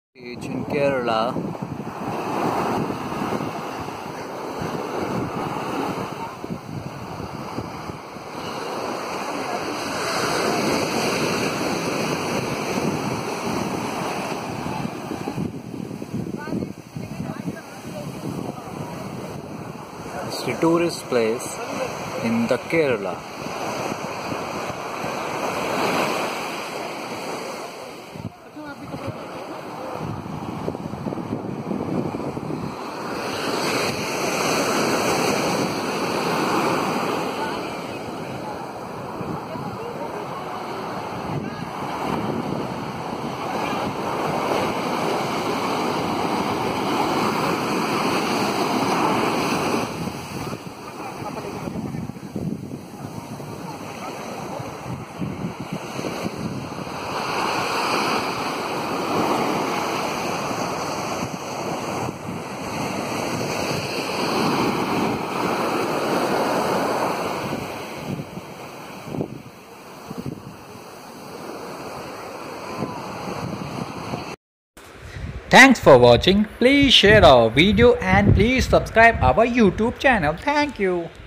Beach in Kerala. It's a tourist place in the Kerala. Thanks for watching. Please share our video and please subscribe our YouTube channel. Thank you.